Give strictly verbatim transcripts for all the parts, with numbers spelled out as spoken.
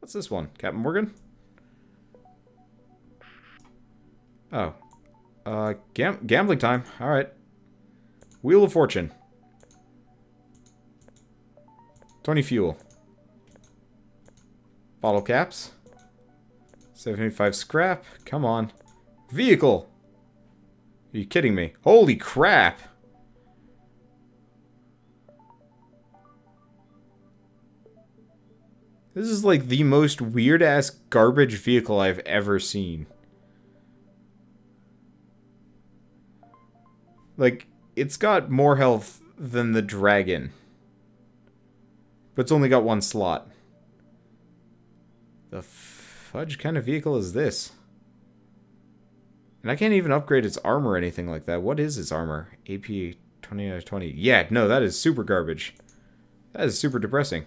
What's this one? Captain Morgan? Oh. Uh, gam gambling time. Alright. Wheel of Fortune. twenty fuel. Bottle caps. seventy-five scrap. Come on. Vehicle! Are you kidding me? Holy crap! This is like the most weird-ass garbage vehicle I've ever seen. Like, it's got more health than the dragon. But it's only got one slot. The fudge kind of vehicle is this? And I can't even upgrade its armor or anything like that. What is its armor? A P twenty out of twenty. Yeah, no, that is super garbage. That is super depressing.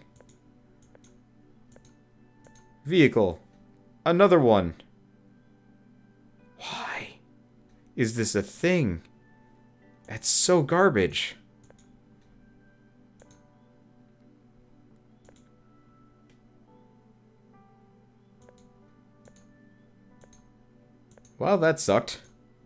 Vehicle. Another one. Why is this a thing? That's so garbage. Well, that sucked.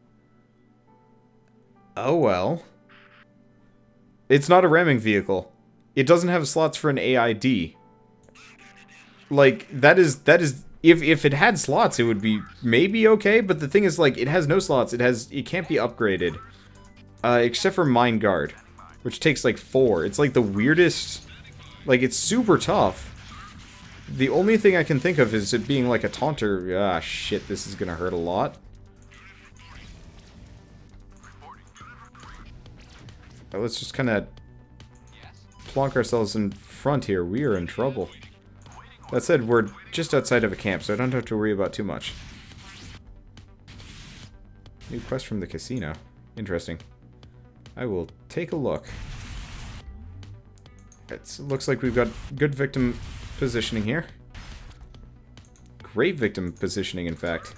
Oh well. It's not a ramming vehicle. It doesn't have slots for an A I D. Like, that is, that is, if, if it had slots, it would be maybe okay, but the thing is, like, it has no slots, it has, it can't be upgraded. Uh, except for Mind Guard, which takes, like, four. It's, like, the weirdest, like, it's super tough. The only thing I can think of is it being, like, a taunter. Ah, shit, this is gonna hurt a lot. But let's just kind of plonk ourselves in front here. We are in trouble. That said, we're just outside of a camp, so I don't have to worry about too much. New quest from the casino. Interesting. I will take a look. It looks like we've got good victim positioning here. Great victim positioning, in fact.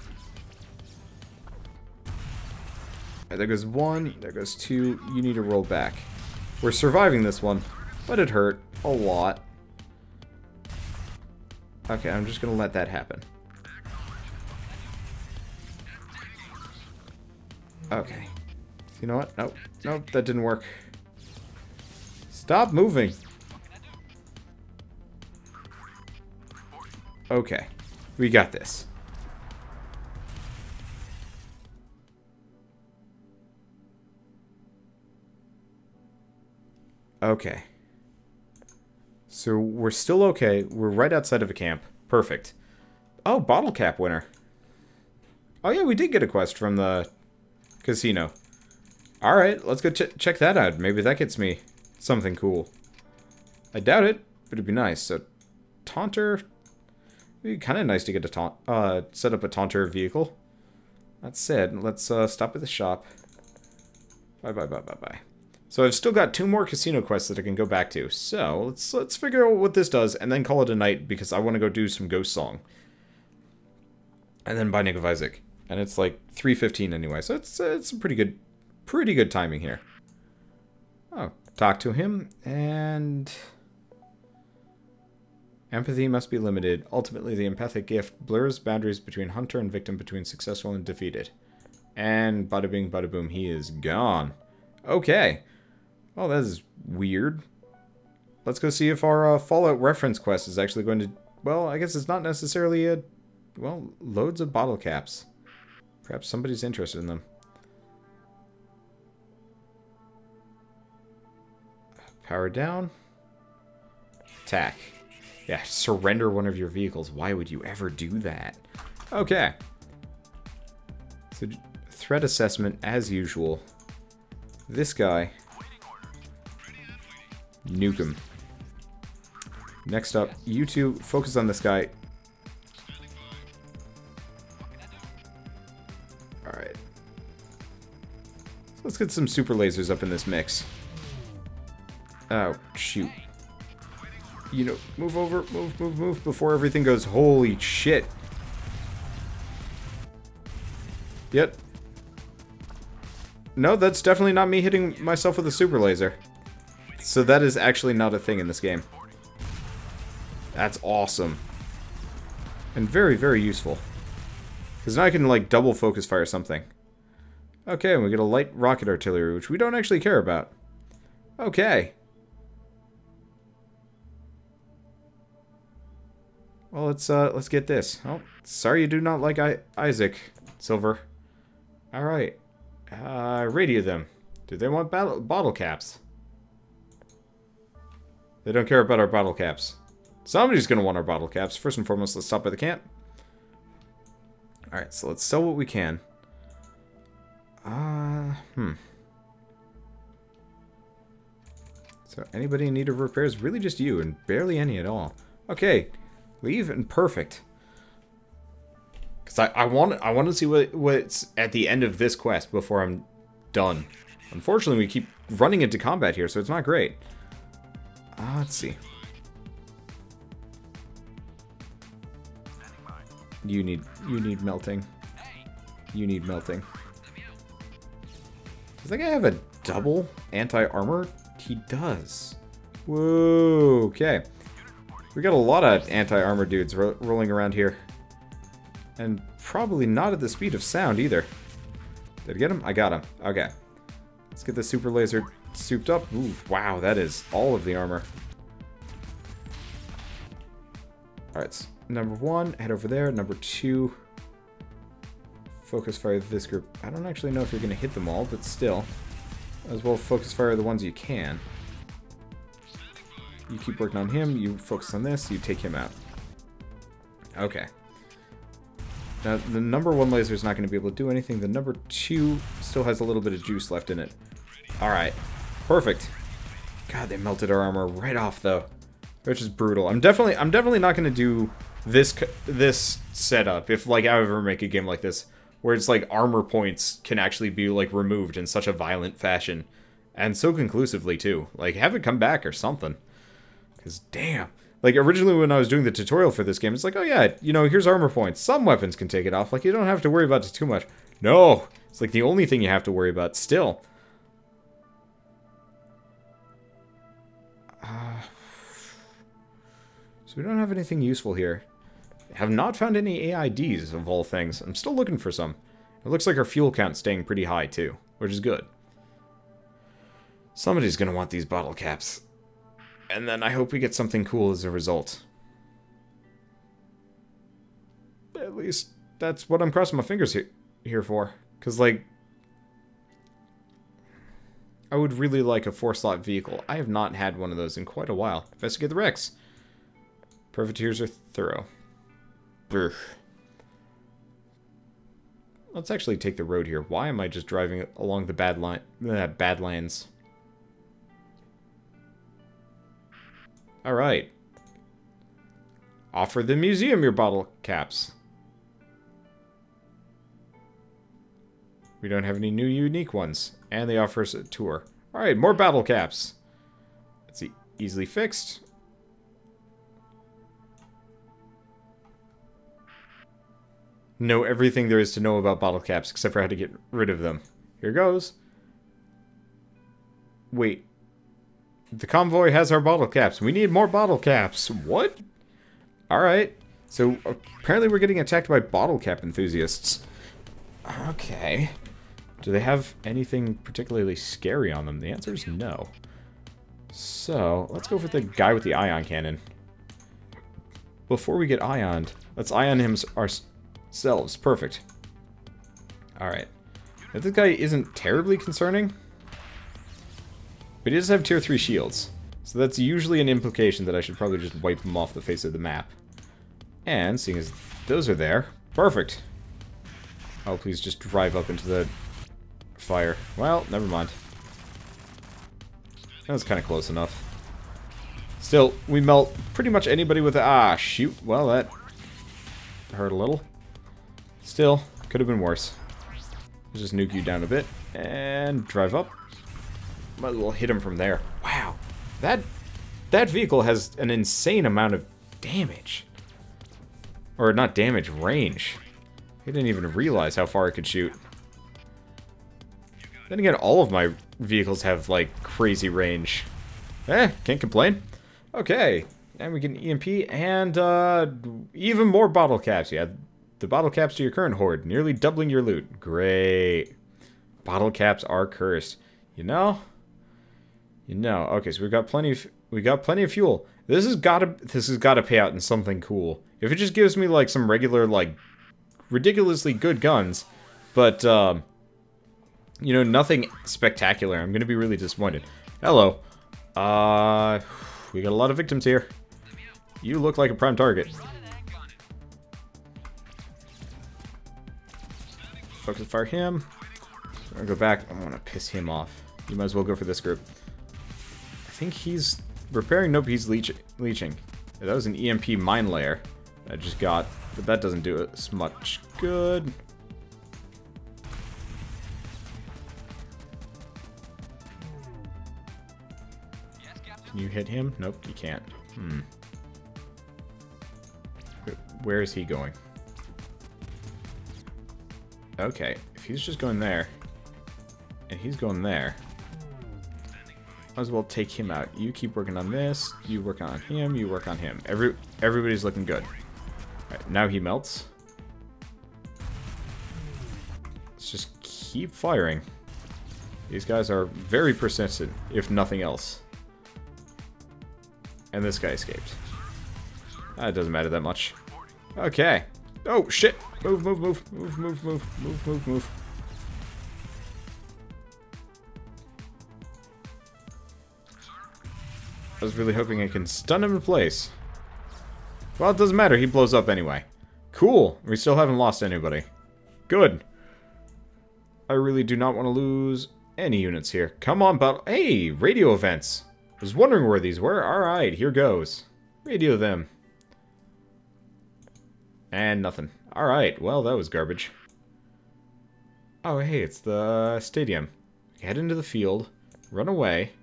Right, there goes one, there goes two. You need to roll back. We're surviving this one, but it hurt a lot. Okay, I'm just gonna let that happen. Okay. You know what? Nope. Nope, that didn't work. Stop moving! Okay. We got this. Okay. So we're still okay. We're right outside of a camp. Perfect. Oh, bottle cap winner. Oh yeah, we did get a quest from the casino. Alright, let's go ch check that out. Maybe that gets me something cool. I doubt it, but it'd be nice. So, taunter. It'd be kind of nice to get a taunt, uh, set up a taunter vehicle. That said, let's uh, stop at the shop. Bye bye bye bye bye. So I've still got two more casino quests that I can go back to. So let's let's figure out what this does and then call it a night because I want to go do some Ghost Song. And then Binding of Isaac. And it's like three fifteen anyway, so it's uh, it's a pretty good pretty good timing here. Oh, talk to him and empathy must be limited. Ultimately, the empathic gift blurs boundaries between hunter and victim, between successful and defeated. And bada bing bada boom, he is gone. Okay. Oh, that is weird. Let's go see if our uh, Fallout reference quest is actually going to... Well, I guess it's not necessarily a... Well, loads of bottle caps. Perhaps somebody's interested in them. Power down. Attack. Yeah, surrender one of your vehicles. Why would you ever do that? Okay. So, threat assessment as usual. This guy. Nuke him. Next up, you two focus on this guy. Alright. So let's get some super lasers up in this mix. Oh, shoot. You know, move over, move, move, move before everything goes, holy shit. Yep. No, that's definitely not me hitting myself with a super laser. So that is actually not a thing in this game. That's awesome. And very, very useful. Because now I can, like, double focus fire something. Okay, and we get a light rocket artillery, which we don't actually care about. Okay. Well, let's, uh, let's get this. Oh, sorry you do not like I Isaac, Silver. Alright. Uh, radio them. Do they want battle bottle caps? They don't care about our bottle caps. Somebody's gonna want our bottle caps. First and foremost, let's stop by the camp. Alright, so let's sell what we can. Uh, hmm. So, anybody in need of repairs? Really just you, and barely any at all. Okay, leave and perfect. Because I, I want I want to see what, what's at the end of this quest before I'm done. Unfortunately, we keep running into combat here, so it's not great. Uh, let's see. You need you need melting. You need melting. Does that guy have a double anti-armor? He does. Whoa, okay. We got a lot of anti-armor dudes ro rolling around here. And probably not at the speed of sound either. Did I get him? I got him. Okay. Let's get the super laser souped up. Ooh, wow, that is all of the armor. Alright, so number one, head over there. Number two, focus fire this group. I don't actually know if you're going to hit them all, but still. As well focus fire the ones you can. You keep working on him, you focus on this, you take him out. Okay. Now, the number one laser is not going to be able to do anything. The number two still has a little bit of juice left in it. Alright. Perfect. God, they melted our armor right off, though. Which is brutal. I'm definitely I'm definitely not going to do this this setup if, like, I ever make a game like this. Where it's, like, armor points can actually be, like, removed in such a violent fashion. And so conclusively, too. Like, have it come back or something. Because, damn. Like, originally when I was doing the tutorial for this game, it's like, oh yeah, you know, here's armor points. Some weapons can take it off. Like, you don't have to worry about it too much. No! It's like the only thing you have to worry about still. Uh, so we don't have anything useful here. Have not found any A I Ds, of all things. I'm still looking for some. It looks like our fuel count's staying pretty high, too. Which is good. Somebody's gonna want these bottle caps. And then I hope we get something cool as a result. At least, that's what I'm crossing my fingers here, here for. Because, like, I would really like a four-slot vehicle. I have not had one of those in quite a while. Investigate the wrecks. Privateers are thorough. Brr. Let's actually take the road here. Why am I just driving along the bad line, uh, Badlands? Alright. Offer the museum your bottle caps. We don't have any new unique ones. And they offer us a tour. Alright, more battle caps. Let's see. Easily fixed. Know everything there is to know about bottle caps, except for how to get rid of them. Here goes. Wait. The convoy has our bottle caps. We need more bottle caps. What? Alright. So, apparently we're getting attacked by bottle cap enthusiasts. Okay. Do they have anything particularly scary on them? The answer is no. So, let's go for the guy with the ion cannon. Before we get ioned, let's ion him ourselves. Perfect. Alright. If this guy isn't terribly concerning... But he does have tier three shields, so that's usually an implication that I should probably just wipe them off the face of the map. And, seeing as those are there, perfect! Oh, please just drive up into the fire. Well, never mind. That was kind of close enough. Still, we melt pretty much anybody with a... Ah, shoot. Well, that hurt a little. Still, could have been worse. Let's just nuke you down a bit, and drive up. Might as well hit him from there. Wow. That that vehicle has an insane amount of damage. Or not damage, range. I didn't even realize how far it could shoot. Then again, all of my vehicles have, like, crazy range. Eh, can't complain. Okay. And we get an E M P and uh, even more bottle caps. Yeah, the bottle caps to your current hoard, nearly doubling your loot. Great. Bottle caps are cursed. You know? You know. Okay, so we've got plenty of we got plenty of fuel. This has gotta this has gotta pay out in something cool. If it just gives me like some regular, like, ridiculously good guns, but um you know, nothing spectacular, I'm gonna be really disappointed. Hello. Uh we got a lot of victims here. You look like a prime target. Focus fire him. I'm gonna go back. I want to piss him off. You might as well go for this group. I think he's repairing. Nope, he's leech leeching. Yeah, that was an E M P mine layer I just got, but that doesn't do as much good. Can you hit him? Nope, you can't. Hmm. Where is he going? Okay, if he's just going there, and he's going there, might as well take him out. You keep working on this, you work on him, you work on him. Every Everybody's looking good. Alright, now he melts. Let's just keep firing. These guys are very persistent, if nothing else. And this guy escaped. Ah, it doesn't matter that much. Okay. Oh, shit! Move, move, move, move, move, move, move, move, move. I was really hoping I can stun him in place. Well, it doesn't matter. He blows up anyway. Cool. We still haven't lost anybody. Good. I really do not want to lose any units here. Come on, but hey, radio events. I was wondering where these were. Alright, here goes. Radio them. And nothing. Alright, well, that was garbage. Oh, hey, it's the stadium. Head into the field. Run away.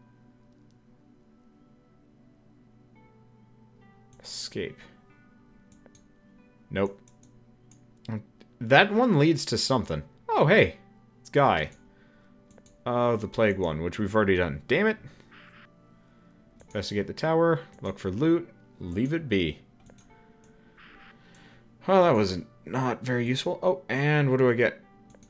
Escape. Nope. That one leads to something. Oh, hey. It's Guy. Oh, the plague one, which we've already done. Damn it. Investigate the tower. Look for loot. Leave it be. Well, that was not very useful. Oh, and what do I get?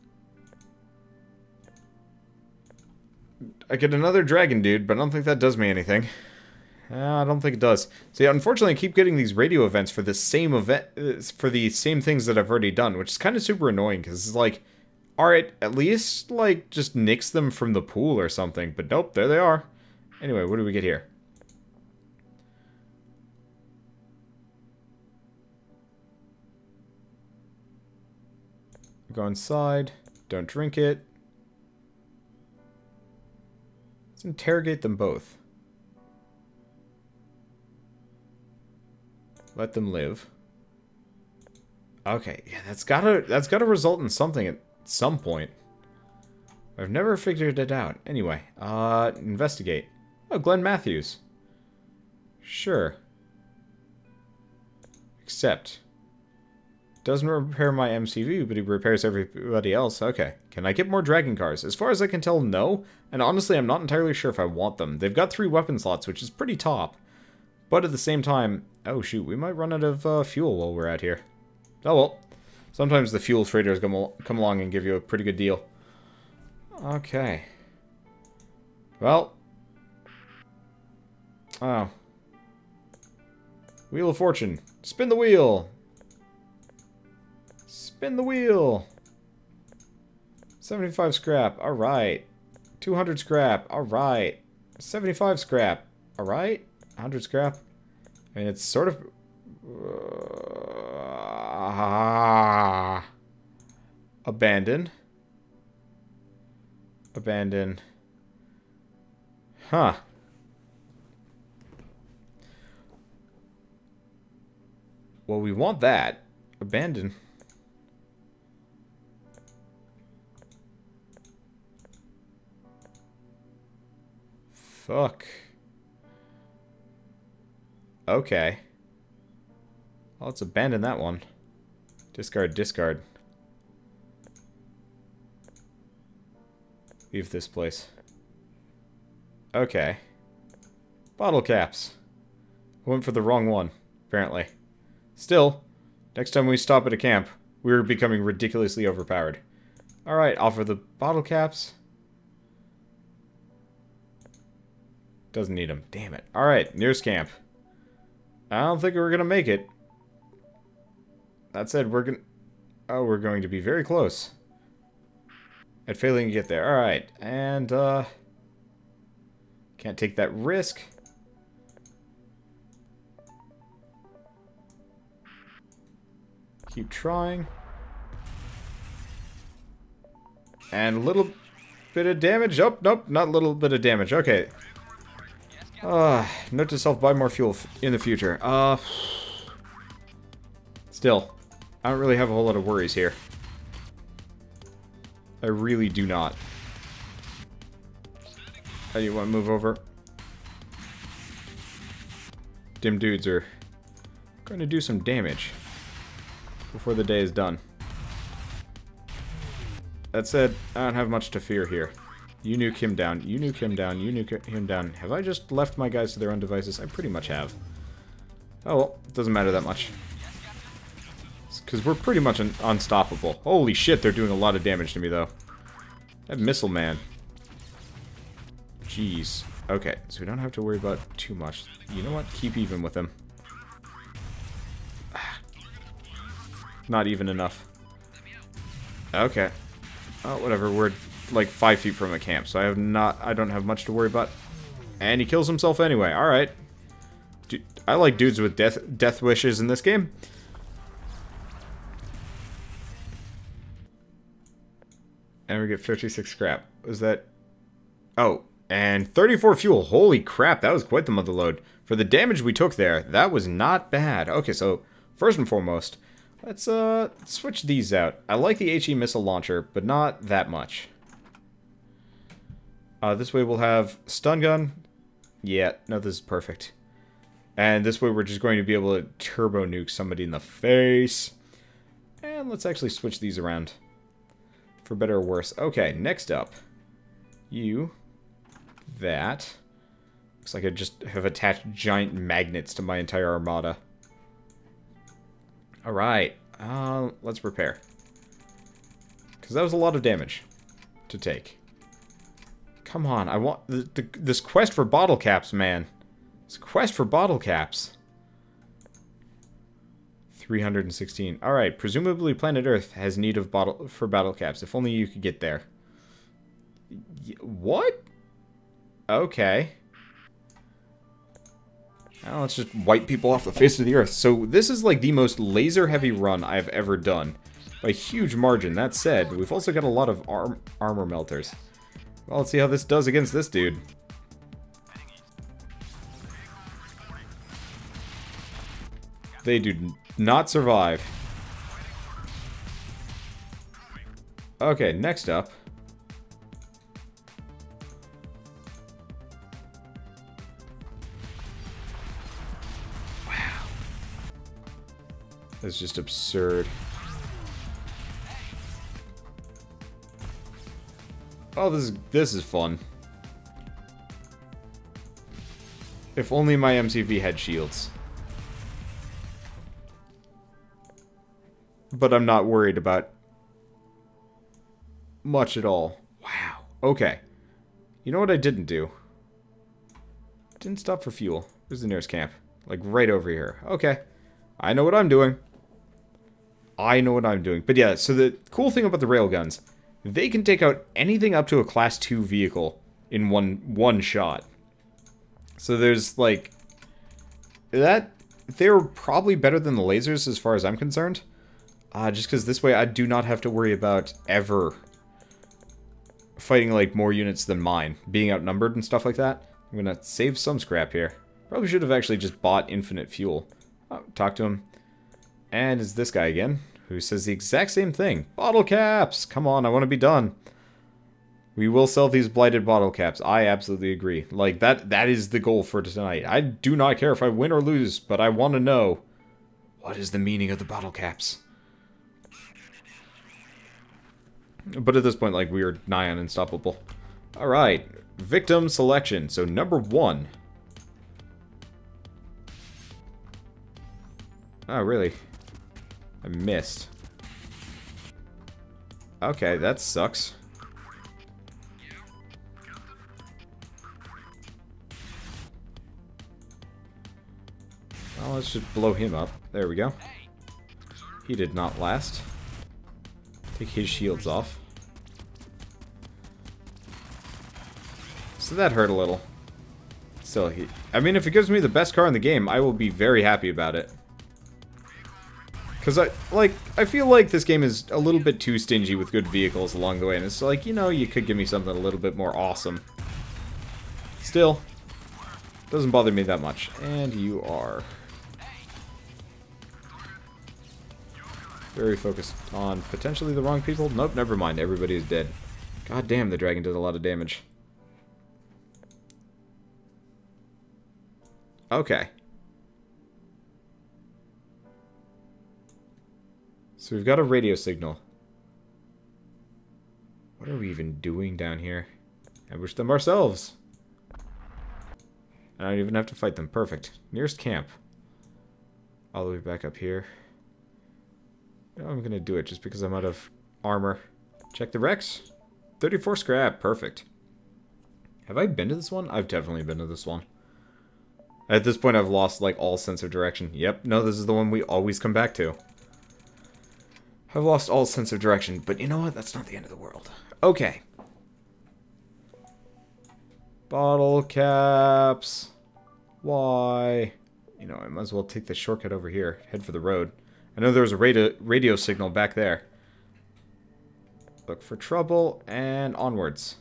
I get another dragon dude, but I don't think that does me anything. Uh, I don't think it does. See, unfortunately, I keep getting these radio events for the same event, uh, for the same things that I've already done, which is kind of super annoying, because it's like, alright, at least, like, just nix them from the pool or something, but nope, there they are. Anyway, what do we get here? Go inside. Don't drink it. Let's interrogate them both. Let them live. Okay, yeah, that's gotta that's gotta result in something at some point. I've never figured it out. Anyway, uh, investigate. Oh, Glenn Matthews. Sure. Except, doesn't repair my M C V, but he repairs everybody else. Okay. Can I get more dragon cars? As far as I can tell, no. And honestly, I'm not entirely sure if I want them. They've got three weapon slots, which is pretty top. But at the same time, oh shoot, we might run out of uh, fuel while we're out here. Oh well. Sometimes the fuel traders come, al come along and give you a pretty good deal. Okay. Well. Oh. Wheel of Fortune. Spin the wheel. Spin the wheel. seventy-five scrap. Alright. two hundred scrap. Alright. seventy-five scrap. Alright. one hundred scrap. I mean, it's sort of... Uh, abandon. Abandon. Huh. Well, we want that. Abandon. Fuck. Okay. Well, let's abandon that one. Discard, discard. Leave this place. Okay. Bottle caps. I went for the wrong one, apparently. Still, next time we stop at a camp, we're becoming ridiculously overpowered. Alright, offer the bottle caps. Doesn't need them. Damn it. Alright, nearest camp. I don't think we're gonna make it. That said, we're gonna... Oh, we're going to be very close. At failing to get there. Alright, and, uh... can't take that risk. Keep trying. And a little bit of damage. Oh, nope, not a little bit of damage. Okay. Uh, note to self, buy more fuel in the future. Uh, still, I don't really have a whole lot of worries here. I really do not. How do you want to move over? Dim dudes are going to do some damage before the day is done. That said, I don't have much to fear here. You nuke him down, you nuke him down, you nuke him down. Have I just left my guys to their own devices? I pretty much have. Oh well, it doesn't matter that much. Because we're pretty much un unstoppable. Holy shit, they're doing a lot of damage to me though. That missile man. Jeez. Okay, so we don't have to worry about too much. You know what? Keep even with him. Not even enough. Okay. Oh, whatever. We're like five feet from a camp, so I have not. I don't have much to worry about. And he kills himself anyway. All right. Dude, I like dudes with death death wishes in this game. And we get fifty-six scrap. Was that? Oh, and thirty-four fuel. Holy crap! That was quite the mother load for the damage we took there. That was not bad. Okay, so first and foremost, let's uh switch these out. I like the HE missile launcher, but not that much. Uh, this way we'll have stun gun. Yeah, no, this is perfect. And this way we're just going to be able to turbo nuke somebody in the face. And let's actually switch these around. For better or worse. Okay, next up. You. That. Looks like I just have attached giant magnets to my entire armada. Alright. Uh, let's repair. Because that was a lot of damage to take. Come on, I want the, the, this quest for bottle caps, man. This quest for bottle caps. three hundred sixteen. Alright, presumably planet Earth has need of bottle for battle caps. If only you could get there. Y what? Okay. Now let's just wipe people off the face of the Earth. So this is like the most laser-heavy run I've ever done. By a huge margin. That said, we've also got a lot of arm armor melters. Well, let's see how this does against this dude. They do not survive. Okay, next up. Wow. That's just absurd. Oh, this is this is fun. If only my M C V had shields. But I'm not worried about much at all. Wow. Okay. You know what I didn't do? Didn't stop for fuel. Where's the nearest camp? Like right over here. Okay. I know what I'm doing. I know what I'm doing. But yeah, so the cool thing about the railguns, they can take out anything up to a class two vehicle in one one shot. So there's like that. They're probably better than the lasers as far as I'm concerned. Uh, just because this way I do not have to worry about ever fighting like more units than mine, being outnumbered and stuff like that. I'm gonna save some scrap here. Probably should have actually just bought infinite fuel. Oh, talk to him. And it's this guy again, who says the exact same thing. Bottle caps! Come on, I want to be done. We will sell these blighted bottle caps. I absolutely agree. Like, that that is the goal for tonight. I do not care if I win or lose, but I want to know, what is the meaning of the bottle caps? But at this point, like, we are nigh on unstoppable. Alright, victim selection. So, number one. Oh, really? I missed. Okay, that sucks. Well, let's just blow him up. There we go. He did not last. Take his shields off. So that hurt a little. Still, he... I mean, if it gives me the best car in the game, I will be very happy about it. Because, I, like, I feel like this game is a little bit too stingy with good vehicles along the way. And it's like, you know, you could give me something a little bit more awesome. Still, doesn't bother me that much. And you are... very focused on potentially the wrong people. Nope, never mind. Everybody is dead. God damn, the dragon did a lot of damage. Okay. So we've got a radio signal. What are we even doing down here? Ambush them ourselves. I don't even have to fight them. Perfect. Nearest camp. All the way back up here. You know, I'm gonna do it just because I'm out of armor. Check the wrecks. thirty-four scrap. Perfect. Have I been to this one? I've definitely been to this one. At this point, I've lost, like, all sense of direction. Yep, no, this is the one we always come back to. I've lost all sense of direction, but you know what? That's not the end of the world. Okay. Bottle caps. Why? You know, I might as well take the shortcut over here. Head for the road. I know there was a radio, radio signal back there. Look for trouble, and onwards.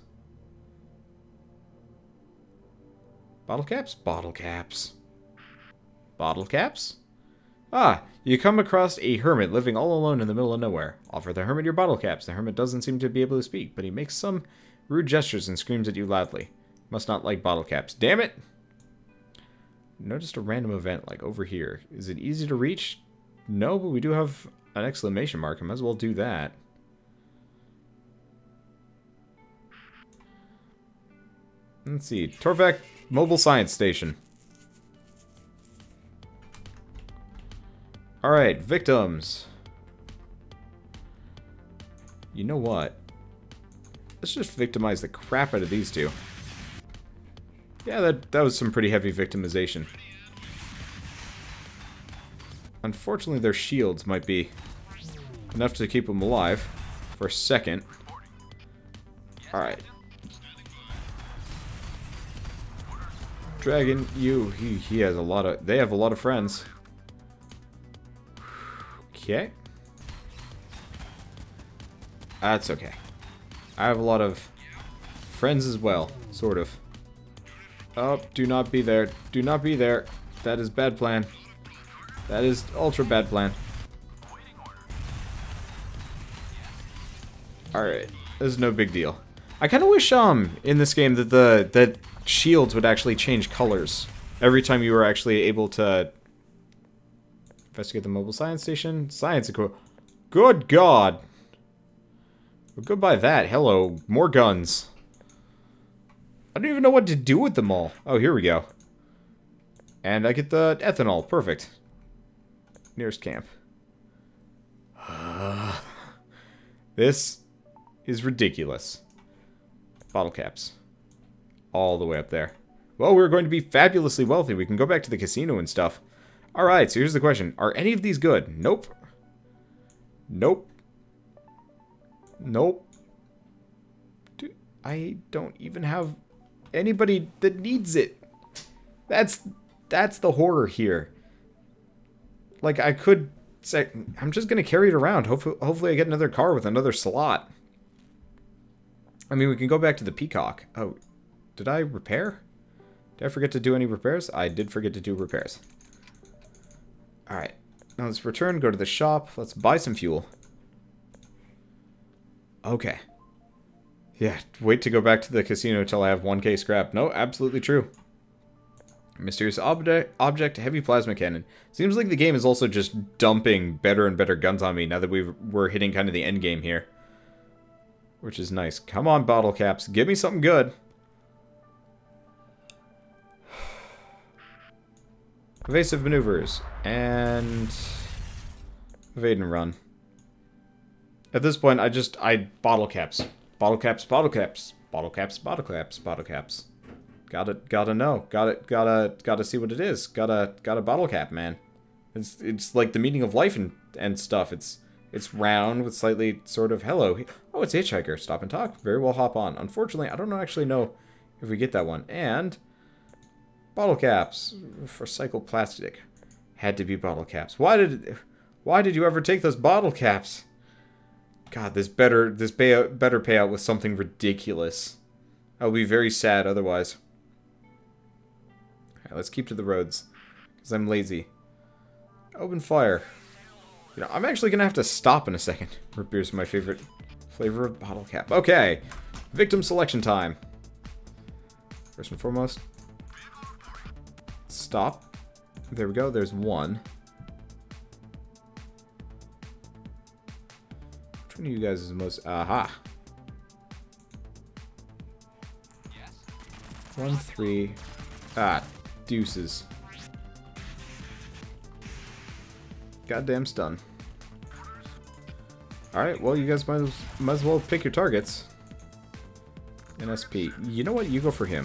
Bottle caps? Bottle caps. Bottle caps? Ah, you come across a hermit living all alone in the middle of nowhere. Offer the hermit your bottle caps. The hermit doesn't seem to be able to speak, but he makes some rude gestures and screams at you loudly. Must not like bottle caps. Damn it! Noticed a random event, like over here. Is it easy to reach? No, but we do have an exclamation mark. I might as well do that. Let's see. Torvac Mobile Science Station. Alright, victims. You know what? Let's just victimize the crap out of these two. Yeah, that, that was some pretty heavy victimization. Unfortunately, their shields might be enough to keep them alive for a second. Alright. Dragon, you, he, he has a lot of, they have a lot of friends. Okay. That's okay. I have a lot of friends as well, sort of. Oh, do not be there. Do not be there. That is bad plan. That is ultra bad plan. Alright. This is no big deal. I kind of wish, um, in this game that the, that shields would actually change colors every time you were actually able to investigate the mobile science station. Science equipment. Good God. Well, goodbye that. Hello. More guns. I don't even know what to do with them all. Oh, here we go. And I get the ethanol. Perfect. Nearest camp. This is ridiculous. Bottle caps. All the way up there. Well, we're going to be fabulously wealthy. We can go back to the casino and stuff. Alright, so here's the question. Are any of these good? Nope. Nope. Nope. Dude, I don't even have anybody that needs it. That's that's the horror here. Like, I could say, I'm just going to carry it around. Hopefully, hopefully I get another car with another slot. I mean, we can go back to the Peacock. Oh, did I repair? Did I forget to do any repairs? I did forget to do repairs. Alright. Now let's return, go to the shop. Let's buy some fuel. Okay. Yeah, wait to go back to the casino until I have one K scrap. No, absolutely true. Mysterious object, object, heavy plasma cannon. Seems like the game is also just dumping better and better guns on me now that we've, we're hitting kind of the end game here. Which is nice. Come on, bottle caps. Give me something good. Evasive maneuvers. And... evade and run. At this point, I just... I... bottle caps. Bottle caps, bottle caps. Bottle caps, bottle caps, bottle caps. Gotta, gotta know. Gotta, gotta, gotta see what it is. Gotta, gotta bottle cap, man. It's, it's like the meaning of life and, and stuff. It's, it's round with slightly sort of hello. Oh, it's Hitchhiker. Stop and talk. Very well, hop on. Unfortunately, I don't know, actually know if we get that one. And bottle caps for cycloplastic. Had to be bottle caps. Why did, why did you ever take those bottle caps? God, this better, this payout, better payout with something ridiculous. I'll be very sad otherwise. Alright, let's keep to the roads. Because I'm lazy. Open fire. You know, I'm actually going to have to stop in a second. Root beer's my favorite flavor of bottle cap. Okay. Victim selection time. First and foremost. Stop. There we go. There's one. Which one of you guys is the most... Aha. One, three... Ah, deuces. Goddamn stun. Alright, well, you guys might as, might as well pick your targets. N S P. You know what? You go for him.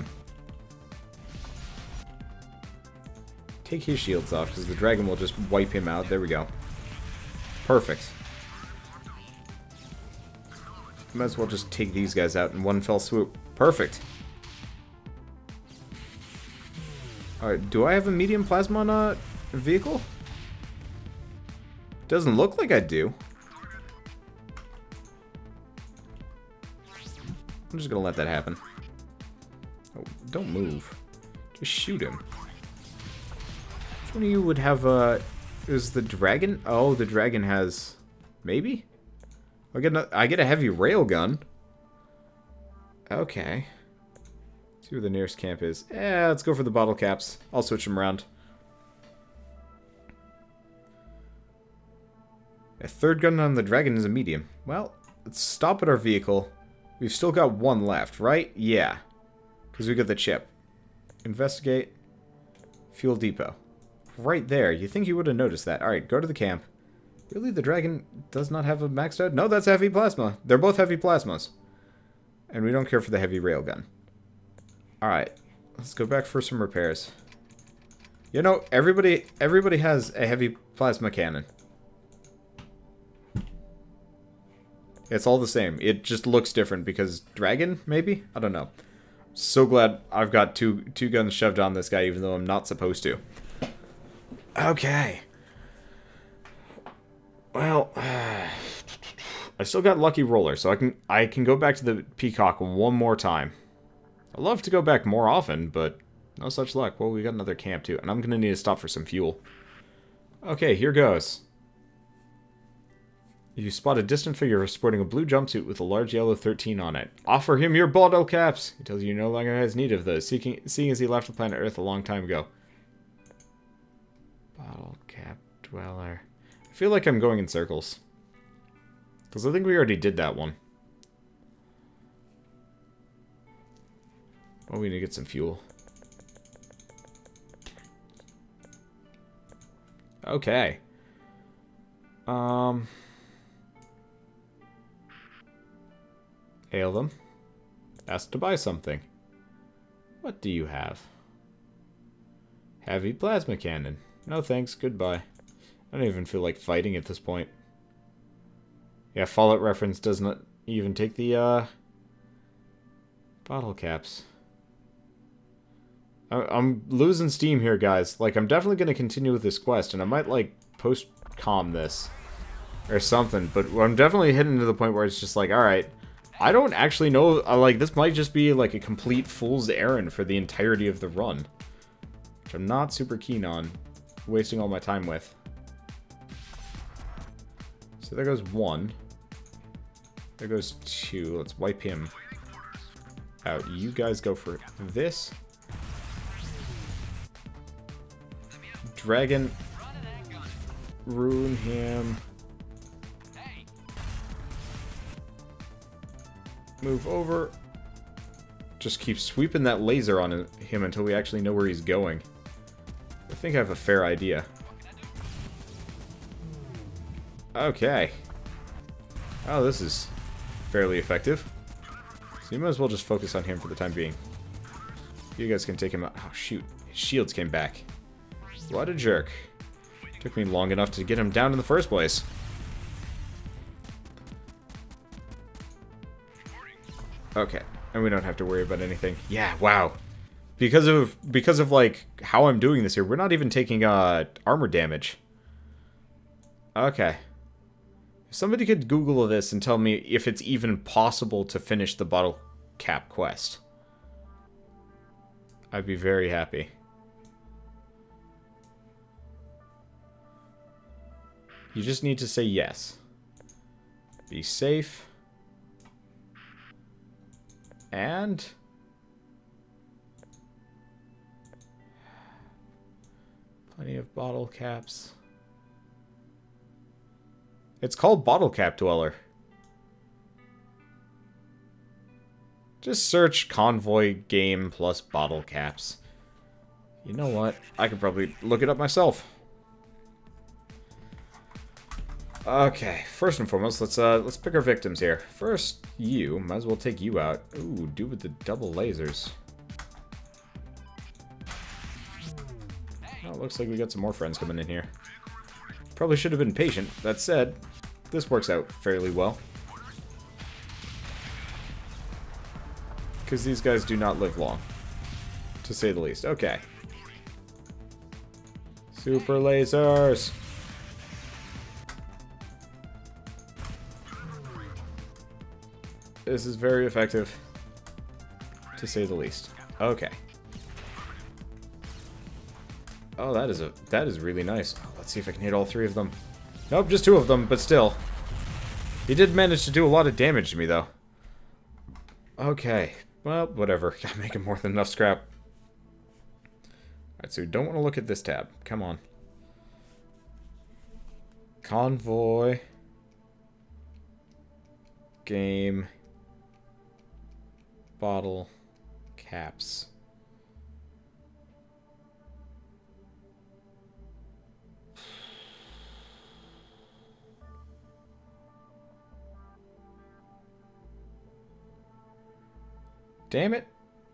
Take his shields off, because the dragon will just wipe him out. There we go. Perfect. Might as well just take these guys out in one fell swoop. Perfect. Alright, do I have a medium plasma on a vehicle? Doesn't look like I do. I'm just gonna let that happen. Oh, don't move. Just shoot him. Which one of you would have a... Is the dragon? Oh, the dragon has... Maybe? I get a, I get a heavy railgun. Okay. See where the nearest camp is. Yeah, let's go for the bottle caps. I'll switch them around. A third gun on the dragon is a medium. Well, let's stop at our vehicle. We've still got one left, right? Yeah. Because we got the chip. Investigate. Fuel depot. Right there. You think you would have noticed that. Alright, go to the camp. Really? The dragon does not have a maxed out? No, that's heavy plasma. They're both heavy plasmas. And we don't care for the heavy railgun. Alright. Let's go back for some repairs. You know, everybody everybody has a heavy plasma cannon. It's all the same. It just looks different because dragon, maybe? I don't know. So glad I've got two two guns shoved on this guy even though I'm not supposed to. Okay. Well, uh, I still got Lucky Roller, so I can I can go back to the Peacock one more time. I'd love to go back more often, but no such luck. Well, we got another camp too, and I'm going to need to stop for some fuel. Okay, here goes. You spot a distant figure sporting a blue jumpsuit with a large yellow thirteen on it. Offer him your bottle caps! He tells you he no longer has need of those, seeking, seeing as he left the planet Earth a long time ago. Bottle cap dweller. I feel like I'm going in circles. Because I think we already did that one. Oh, we need to get some fuel. Okay. Um... Hail them. Ask to buy something. What do you have? Heavy plasma cannon. No thanks, goodbye. I don't even feel like fighting at this point. Yeah, Fallout reference does not even take the, uh... bottle caps. I I'm losing steam here, guys. Like, I'm definitely going to continue with this quest, and I might, like, post-com this. Or something, but I'm definitely hitting to the point where it's just like, alright... I don't actually know, uh, like, this might just be, like, a complete fool's errand for the entirety of the run. Which I'm not super keen on wasting all my time with. So there goes one. There goes two. Let's wipe him out. You guys go for this. Dragon. Ruin him. Move over. Just keep sweeping that laser on him until we actually know where he's going. The think I have a fair idea. Okay. Oh, this is fairly effective. So you might as well just focus on him for the time being. You guys can take him out. Oh, shoot. His shields came back. What a jerk. Took me long enough to get him down in the first place. Okay. And we don't have to worry about anything. Yeah, wow. Because of, because of like, how I'm doing this here, we're not even taking, uh, armor damage. Okay. If somebody could Google this and tell me if it's even possible to finish the bottle cap quest, I'd be very happy. You just need to say yes. Be safe. And... plenty of bottle caps. It's called Bottle Cap Dweller. Just search Convoy game plus bottle caps. You know what? I could probably look it up myself. Okay, first and foremost, let's uh let's pick our victims here. First, you. Might as well take you out. Ooh, do with the double lasers. Oh, it looks like we got some more friends coming in here. Probably should have been patient. That said, this works out fairly well. Because these guys do not live long. To say the least. Okay. Super lasers! This is very effective. To say the least. Okay. Oh, that is a that is really nice. Oh, let's see if I can hit all three of them. Nope, just two of them, but still. He did manage to do a lot of damage to me, though. Okay. Well, whatever. I'm making more than enough scrap. Alright, so we don't want to look at this tab. Come on. Convoy. Game. Bottle. Caps. Damn it.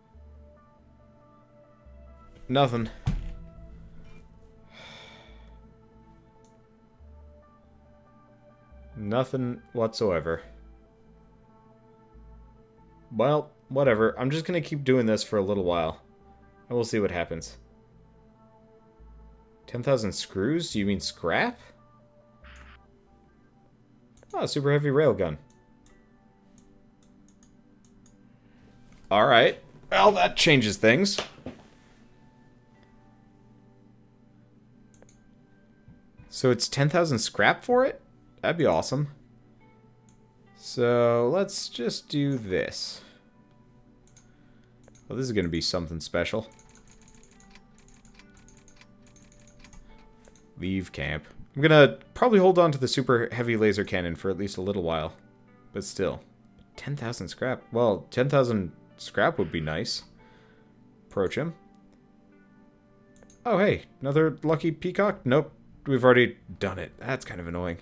Nothing. Nothing whatsoever. Well, whatever. I'm just gonna keep doing this for a little while. And we'll see what happens. ten thousand screws? Do you mean scrap? Oh, super heavy railgun. Alright. Well, that changes things. So it's ten thousand scrap for it? That'd be awesome. So let's just do this. Well, this is going to be something special. Leave camp. I'm going to probably hold on to the super heavy laser cannon for at least a little while. But still. ten thousand scrap. Well, ten thousand scrap would be nice. Approach him. Oh, hey. Another lucky peacock? Nope. We've already done it. That's kind of annoying.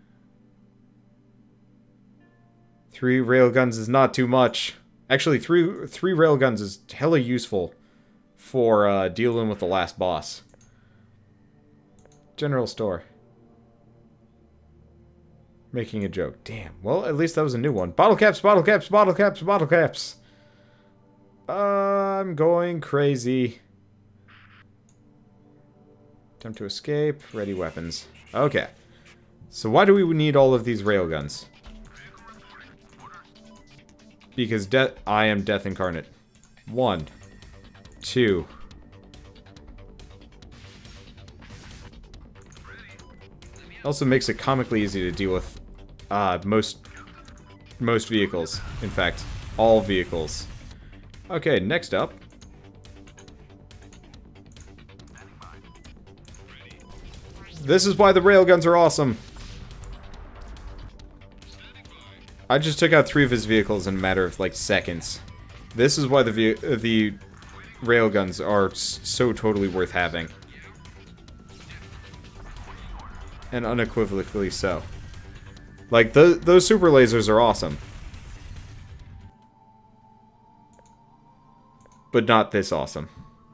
Three railguns is not too much. Actually, three three railguns is hella useful for uh, dealing with the last boss. General store. Making a joke. Damn. Well, at least that was a new one. Bottle caps, bottle caps, bottle caps, bottle caps. Uh, I'm going crazy. Attempt to escape. Ready weapons. Okay. So why do we need all of these railguns? Because death, I am death incarnate. One. Two. Also makes it comically easy to deal with uh, most, most vehicles. In fact, all vehicles. Okay, next up. This is why the railguns are awesome. I just took out three of his vehicles in a matter of, like, seconds. This is why the the railguns are so totally worth having. And unequivocally so. Like, the, those super lasers are awesome. But not this awesome.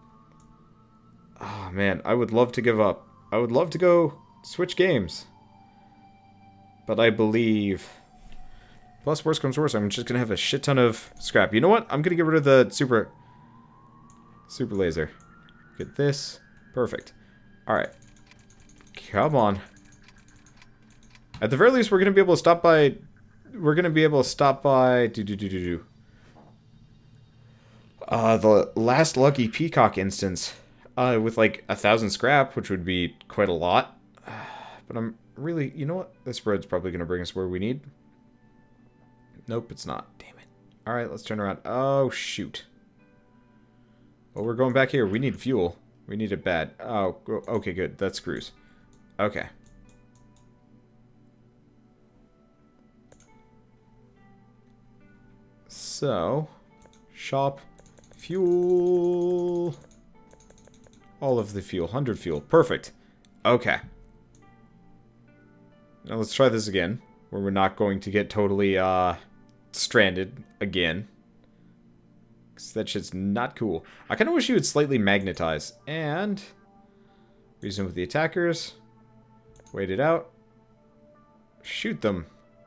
Oh, man. I would love to give up. I would love to go switch games. But I believe... Plus, worst comes worst, I'm just going to have a shit ton of scrap. You know what? I'm going to get rid of the super... Super laser. Get this. Perfect. Alright. Come on. At the very least, we're going to be able to stop by... We're going to be able to stop by... Do, do, do, do, do. Uh, the last lucky peacock instance. Uh, with like a thousand scrap, which would be quite a lot. But I'm really... You know what? This road's probably going to bring us where we need. Nope, it's not. Damn it. Alright, let's turn around. Oh, shoot. Well, we're going back here. We need fuel. We need it bad. Oh, okay, good. That screws. Okay. So, shop, fuel, all of the fuel, one hundred fuel. Perfect. Okay. Now let's try this again, where we're not going to get totally, uh, stranded again. Because that shit's not cool. I kind of wish you would slightly magnetize. And reason with the attackers. Wait it out. Shoot them.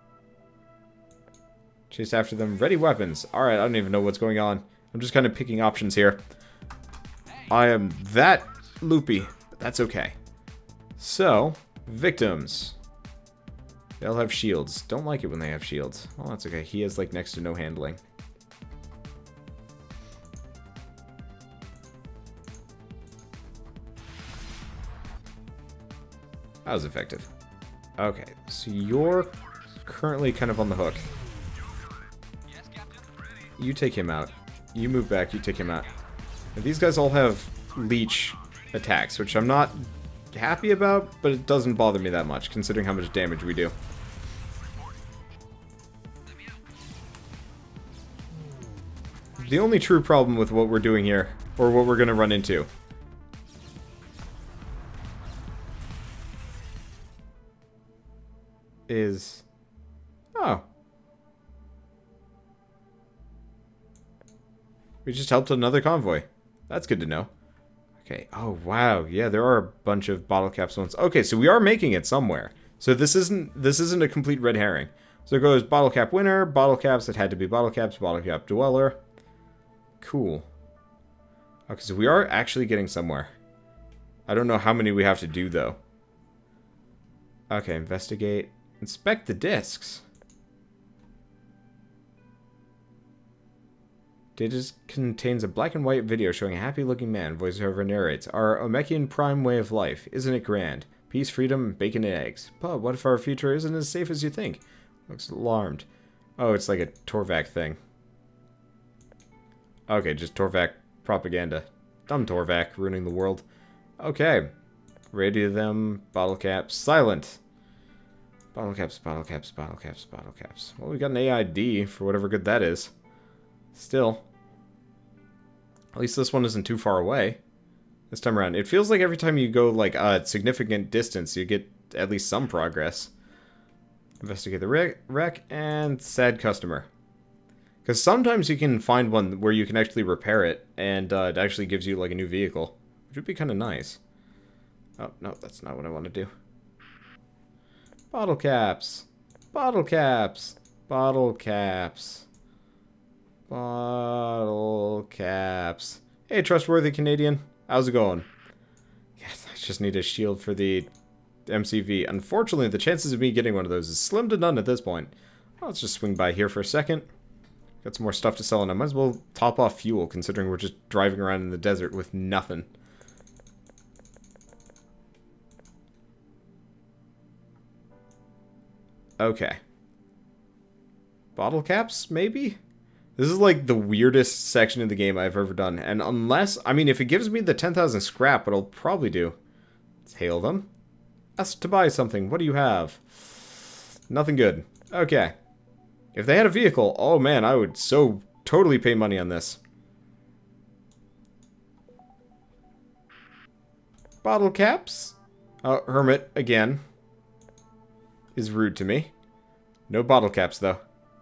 Chase after them. Ready weapons. Alright, I don't even know what's going on. I'm just kind of picking options here. I am that loopy. But that's okay. So, victims. They'll have shields. Don't like it when they have shields. Oh, that's okay. He has, like, next to no handling. That was effective. Okay, so you're currently kind of on the hook. You take him out. You move back, you take him out. Now, these guys all have leech attacks, which I'm not happy about, but it doesn't bother me that much, considering how much damage we do. The only true problem with what we're doing here, or what we're going to run into, is... Oh. We just helped another convoy. That's good to know. Okay. Oh, wow. Yeah, there are a bunch of Bottlecaps ones. Okay, so we are making it somewhere. So this isn't this isn't a complete red herring. So it goes Bottlecap winner, Bottlecaps that had to be Bottlecaps, Bottlecap dweller. Cool. Okay, so we are actually getting somewhere. I don't know how many we have to do, though. Okay, investigate. Inspect the discs. Data contains a black and white video showing a happy-looking man. Voiceover narrates, "Our Omekian prime way of life. Isn't it grand? Peace, freedom, bacon, and eggs. But what if our future isn't as safe as you think?" Looks alarmed. Oh, it's like a Torvac thing. Okay, just Torvac propaganda. Dumb Torvac, ruining the world. Okay. Radio them, Bottlecaps, silent. Bottlecaps, Bottlecaps, Bottlecaps, Bottlecaps. Well, we got an A I D for whatever good that is. Still. At least this one isn't too far away. This time around. It feels like every time you go, like, a significant distance, you get at least some progress. Investigate the wreck, wreck and sad customer. Because sometimes you can find one where you can actually repair it, and uh, it actually gives you, like, a new vehicle. Which would be kind of nice. Oh, no, that's not what I want to do. Bottle caps. Bottle caps. Bottle caps. Bottle caps. Hey, trustworthy Canadian. How's it going? Yes, I just need a shield for the M C V. Unfortunately, the chances of me getting one of those is slim to none at this point. Well, let's just swing by here for a second. Got some more stuff to sell, and I might as well top off fuel, considering we're just driving around in the desert with nothing. Okay. Bottle caps, maybe? This is like the weirdest section of the game I've ever done. And unless, I mean, if it gives me the ten thousand scrap, what I'll probably do, let's hail them. Ask to buy something. What do you have? Nothing good. Okay. If they had a vehicle, oh man, I would so totally pay money on this. Bottle caps. Oh, hermit again. is rude to me. No bottle caps, though.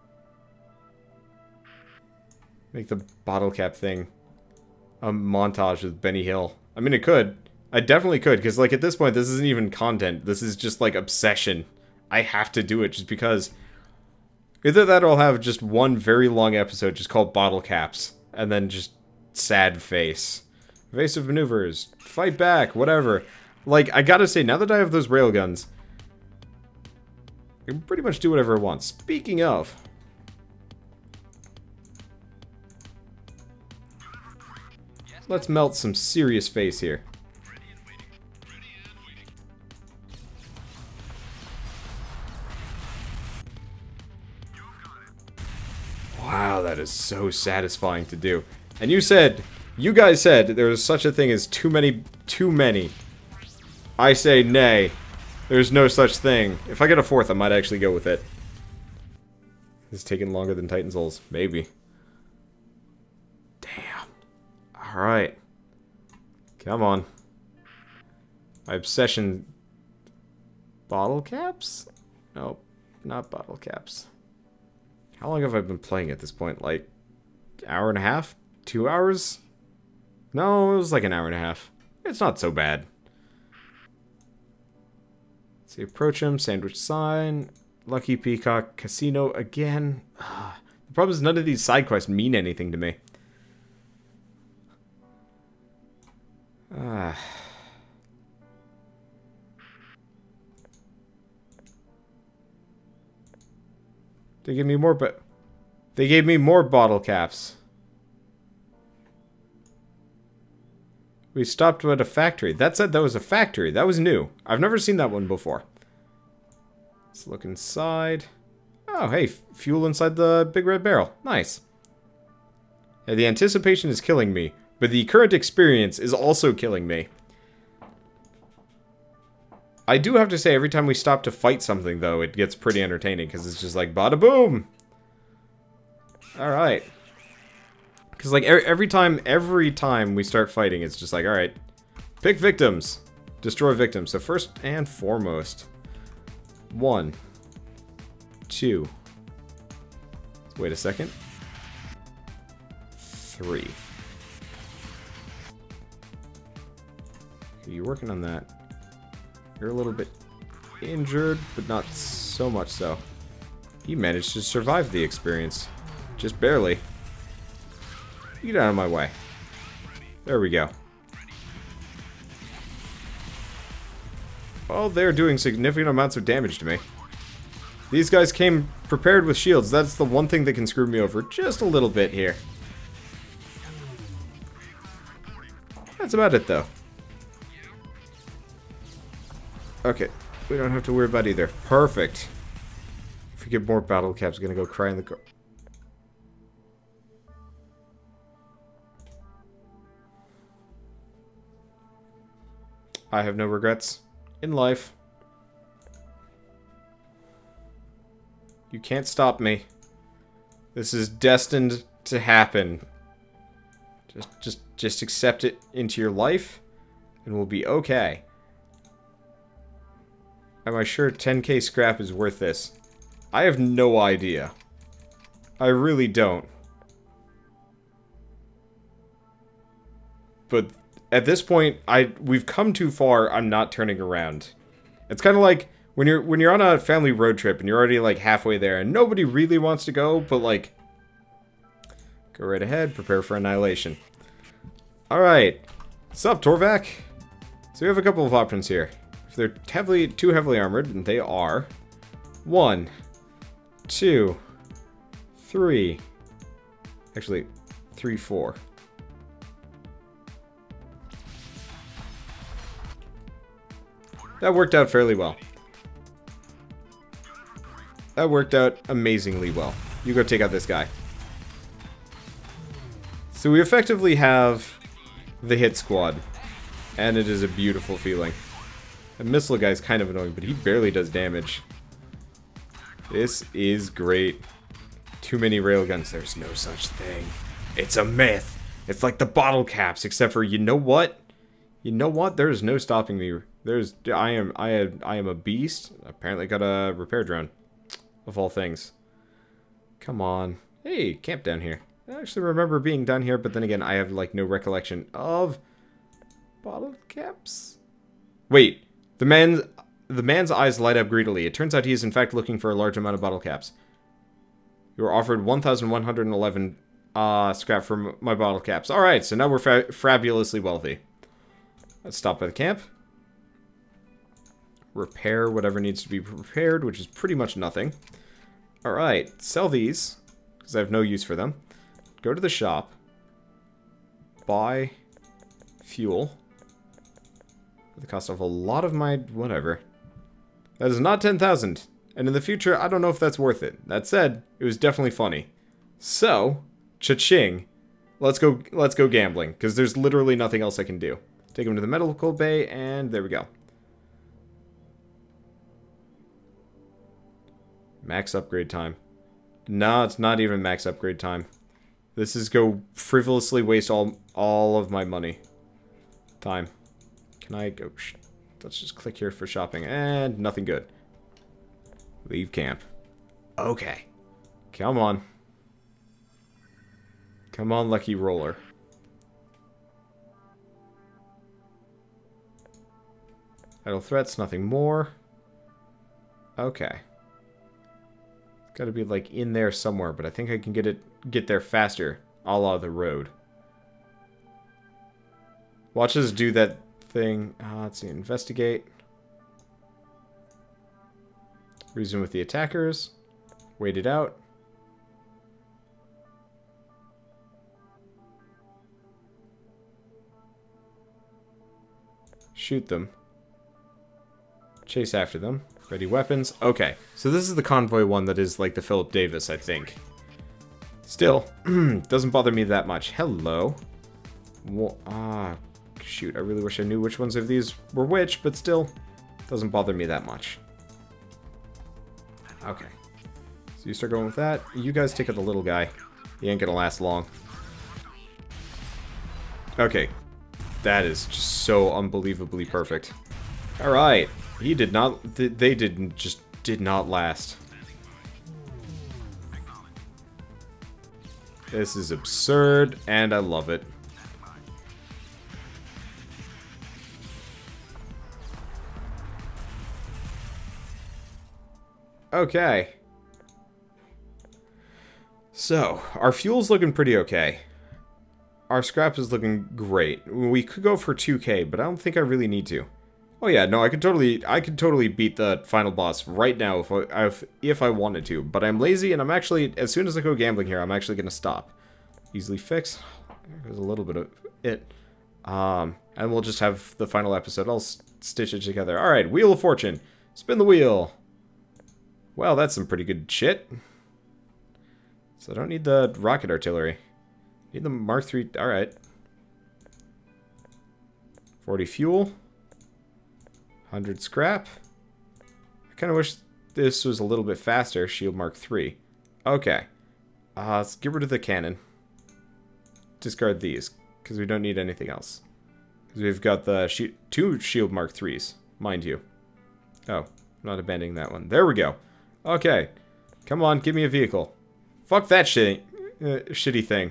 Make the bottle cap thing a montage with Benny Hill. I mean, it could. I definitely could, because, like, at this point, this isn't even content. This is just, like, obsession. I have to do it just because... Either that or I'll have just one very long episode just called Bottle Caps. And then just sad face. Evasive maneuvers. Fight back. Whatever. Like, I gotta say, now that I have those railguns, I can pretty much do whatever I want. Speaking of... Let's melt some serious face here. Wow, that is so satisfying to do. And you said, you guys said there was such a thing as too many, too many. I say nay. There's no such thing. If I get a fourth, I might actually go with it. It's taking longer than Titan Souls. Maybe. Damn. Alright. Come on. My obsession... Bottle caps? No, not bottle caps. How long have I been playing at this point? Like, hour and a half? Two hours? No, it was like an hour and a half. It's not so bad. Let's see, approach him, sandwich sign, Lucky Peacock, casino again. The problem is none of these side quests mean anything to me. Ah. They gave me more, but they gave me more bottle caps. We stopped at a factory. That said that was a factory. That was new. I've never seen that one before. Let's look inside. Oh, hey, fuel inside the big red barrel. Nice. Yeah, the anticipation is killing me, but the current experience is also killing me. I do have to say, every time we stop to fight something, though, it gets pretty entertaining, because it's just like, bada boom! Alright. Because, like, every time, every time we start fighting, it's just like, alright, pick victims. Destroy victims. So first and foremost, one, two, wait a second, three. You're working on that. You're a little bit injured, but not so much so. He managed to survive the experience. Just barely. Get out of my way. There we go. Well, they're doing significant amounts of damage to me. These guys came prepared with shields. That's the one thing that can screw me over just a little bit here. That's about it, though. Okay, we don't have to worry about either. Perfect. If we get more battle caps, gonna go cry in the car. I have no regrets in life. You can't stop me. This is destined to happen. Just, just, just accept it into your life, and we'll be okay. Am I sure ten K scrap is worth this? I have no idea. I really don't. But at this point, I we've come too far. I'm not turning around. It's kind of like when you're when you're on a family road trip and you're already like halfway there and nobody really wants to go, but like, go right ahead. Prepare for annihilation. All right, sup, Torvak? So we have a couple of options here. If they're heavily, too heavily armored, and they are. One, two, three. Actually, three, four. That worked out fairly well. That worked out amazingly well. You go take out this guy. So we effectively have the hit squad, and it is a beautiful feeling. The missile guy's kind of annoying, but he barely does damage. This is great. Too many railguns. There's no such thing. It's a myth. It's like the bottle caps, except for, you know what? You know what? There is no stopping me There's... I am... I am... I am a beast. Apparently got a repair drone. Of all things. Come on. Hey, camp down here. I actually remember being down here, but then again, I have, like, no recollection of... Bottlecaps? Wait. The man's... The man's eyes light up greedily. It turns out he is, in fact, looking for a large amount of bottle caps. You were offered one thousand one hundred eleven uh, scrap for my bottle caps. Alright, so now we're fa fabulously wealthy. Let's stop by the camp. Repair whatever needs to be repaired, which is pretty much nothing. Alright, sell these, because I have no use for them. Go to the shop. Buy fuel. At the cost of a lot of my... whatever. That is not ten thousand. And in the future, I don't know if that's worth it. That said, it was definitely funny. So, cha-ching. Let's go, let's go gambling, because there's literally nothing else I can do. Take him to the medical bay, and there we go. Max upgrade time. No, it's not even max upgrade time. This is go frivolously waste all all of my money. Time. Can I go... Sh let's just click here for shopping. And nothing good. Leave camp. Okay. Come on. Come on, lucky roller. Idle threats, nothing more. Okay. It's gotta be like in there somewhere, but I think I can get it get there faster, a la the road. Watch us do that thing. Uh, let's see, investigate. Reason with the attackers. Wait it out. Shoot them. Chase after them. Ready weapons. Okay, so this is the convoy one that is like the Philip Davis, I think. Still, doesn't bother me that much. Hello. Well, ah, shoot, I really wish I knew which ones of these were which, but still, doesn't bother me that much. Okay. So you start going with that. You guys take out the little guy. He ain't gonna last long. Okay. That is just so unbelievably perfect. Alright. He did not... Th they didn't... just did not last. This is absurd, and I love it. Okay. So, our fuel's looking pretty okay. Our scrap is looking great. We could go for two K, but I don't think I really need to. Oh yeah, no, I could totally, I could totally beat the final boss right now if I, if, if I wanted to. But I'm lazy, and I'm actually, as soon as I go gambling here, I'm actually gonna stop. Easily fix. There's a little bit of it. Um, and we'll just have the final episode. I'll stitch it together. All right, Wheel of Fortune. Spin the wheel. Well, that's some pretty good shit. So I don't need the rocket artillery. Need the Mark three. All right. forty fuel. one hundred scrap. I kind of wish this was a little bit faster. Shield Mark three. Okay. Uh, let's get rid of the cannon. Discard these, because we don't need anything else. Because we've got the shi two Shield Mark threes, mind you. Oh, I'm not abandoning that one. There we go. Okay. Come on, give me a vehicle. Fuck that shitty, uh, shitty thing.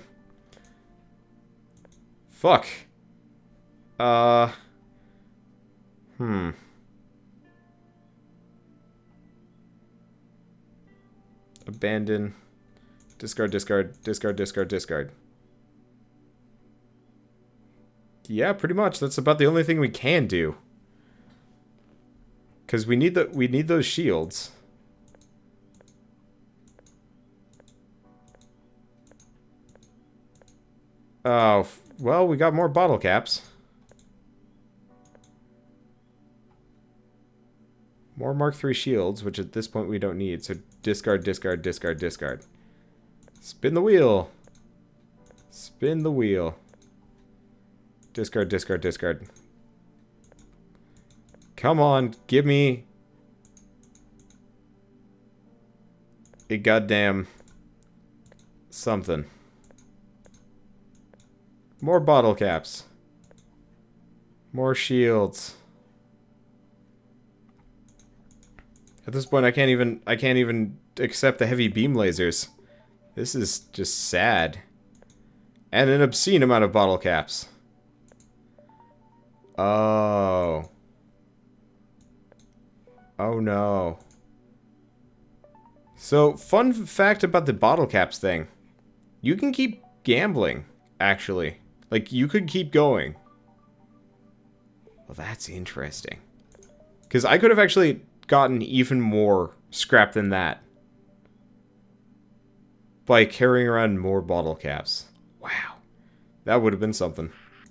Fuck. Uh... Hmm. Abandon. Discard, discard, discard, discard, discard. Yeah, pretty much. That's about the only thing we can do. Because we need the we need those shields. Oh, well, we got more bottle caps. More Mark three shields, which at this point we don't need. So discard, discard, discard, discard. Spin the wheel. Spin the wheel. Discard, discard, discard. Come on, give me a goddamn something. More bottle caps. More shields. At this point, I can't even I can't even accept the heavy beam lasers. This is just sad. And an obscene amount of bottle caps. Oh. Oh no. So, fun fact about the bottle caps thing. You can keep gambling, actually. Like, you could keep going. Well, that's interesting. Because I could have actually gotten even more scrap than that. By carrying around more bottle caps. Wow. That would have been something.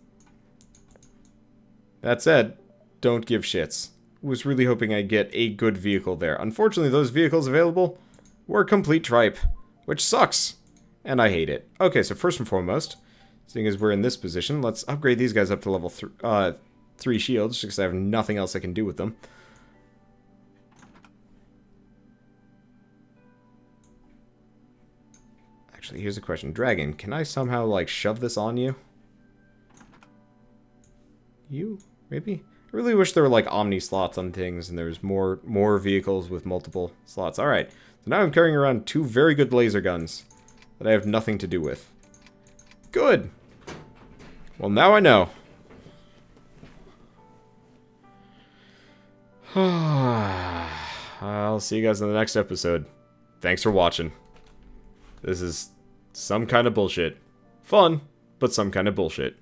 That said, don't give shits. Was really hoping I'd get a good vehicle there. Unfortunately, those vehicles available were complete tripe. Which sucks. And I hate it. Okay, so first and foremost, seeing as we're in this position, let's upgrade these guys up to level th uh, three shields, just because I have nothing else I can do with them. Actually, here's a question. Dragon, can I somehow, like, shove this on you? You? Maybe? I really wish there were, like, omni slots on things, and there was more, more vehicles with multiple slots. Alright, so now I'm carrying around two very good laser guns that I have nothing to do with. Good! Well, now I know. I'll see you guys in the next episode. Thanks for watching. This is some kind of bullshit. Fun, but some kind of bullshit.